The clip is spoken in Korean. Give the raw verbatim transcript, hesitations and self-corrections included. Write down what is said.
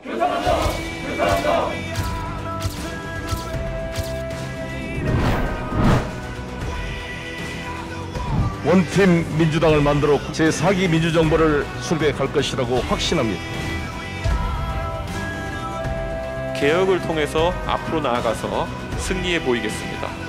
원팀 민주당을 만들어 제사 기 민주정부를 수립할 것이라고 확신합니다. 개혁을 통해서 앞으로 나아가서 승리해 보이겠습니다.